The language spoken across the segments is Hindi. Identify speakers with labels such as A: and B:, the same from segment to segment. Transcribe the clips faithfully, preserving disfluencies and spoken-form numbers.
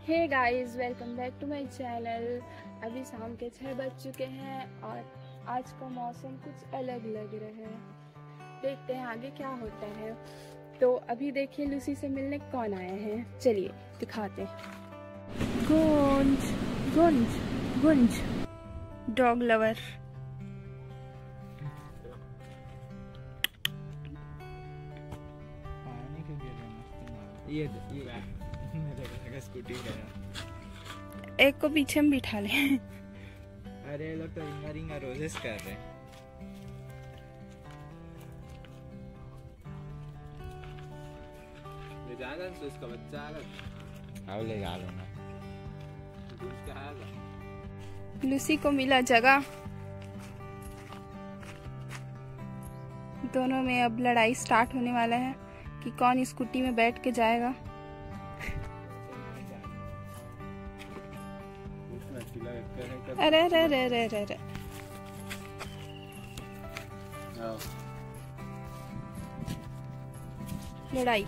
A: Hey guys, welcome back to my channel. अभी शाम के छः बज चुके हैं और आज का मौसम कुछ अलग लग रहा है। देखते हैं आगे क्या होता है। तो अभी देखिए लूसी से मिलने कौन आए हैं, चलिए दिखाते हैं। गुंज गुंज गुंज डॉग लवर।
B: ये ये मेरे स्कूटी का
A: एक को पीछे में बिठा ले।
B: अरे लोग तो रिंगा रिंगा रोजेस कर रहे हैं। ले जाना तो इसका बच्चा आगा आओ ले जा लो ना दूसरा आगा।
A: लूसी को मिला जगह। दोनों में अब लड़ाई स्टार्ट होने वाला है कि कौन स्कूटी में बैठ के जाएगा। अरे अरे अरे अरे अरे अरे लड़ाई।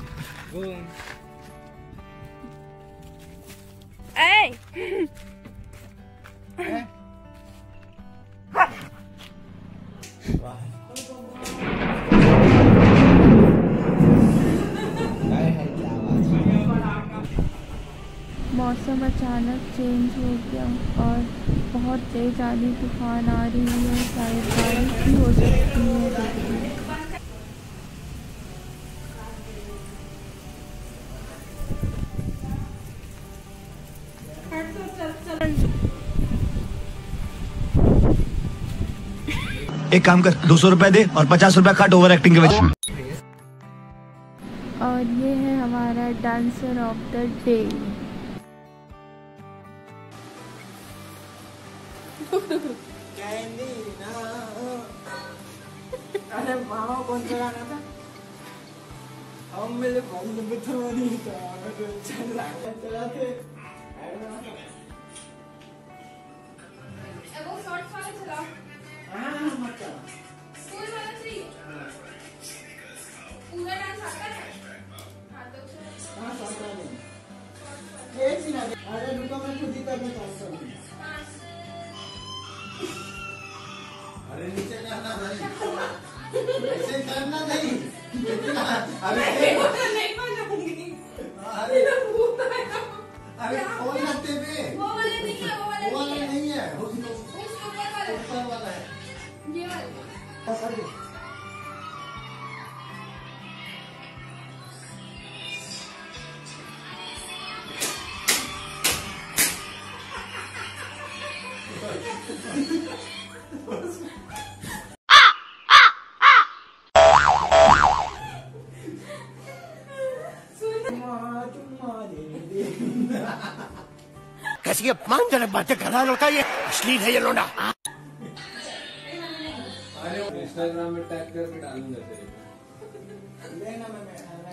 A: ए मौसम अचानक चेंज हो गया और बहुत तेज आंधी तूफान आ रही है। शायद बारिश भी हो सकती है।
C: एक काम कर, दो सौ रुपए दे और पचास रुपए काट ओवर एक्टिंग के वजह।
A: और ये है हमारा डांसर ऑफ द डे।
B: अरे मामा कौन सा गाना था? हम मेरे फोन में बिठा नहीं था, चल रहा चला थे।
A: वो शॉर्ट्स वाला चला।
B: हां मत चला।
A: स्कूल वाला थ्री। पूरा डांस आता है? हां तो
B: हां आता है। एक मिनट, अरे रुको मैं खुद ही करना चाहता हूं। अरे नीचे जाना भाई, ऐसे करना नहीं। अरे
A: नहीं मानूंगी।
B: अरे अरे फोन लगते पे
A: वो वाला नहीं है, वो वाला
B: वो वाला नहीं है, वो
A: ऊपर वाला
B: है,
A: ये वाला।
B: अरे
C: कैसी अपमानजनक बातें कर रहा है लड़का, ये अश्लील है ये लोना।
B: अरे इंस्टाग्राम में टैग करके डालूंगा तेरे को। लेना मैं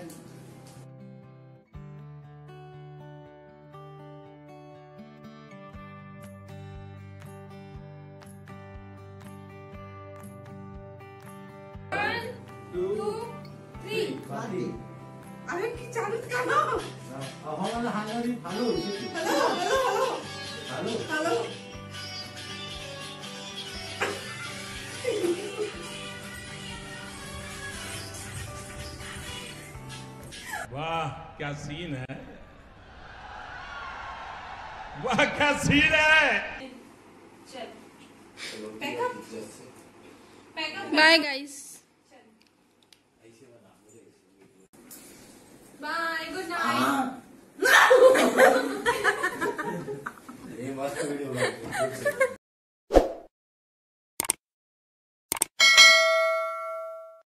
A: अरे की चालू कर ना।
B: Hello hello hello
A: hello hello hello.
D: वाह क्या सीन है, वाह क्या सीन है।
A: Bye guys, bye, good night.
B: ये मस्त वीडियो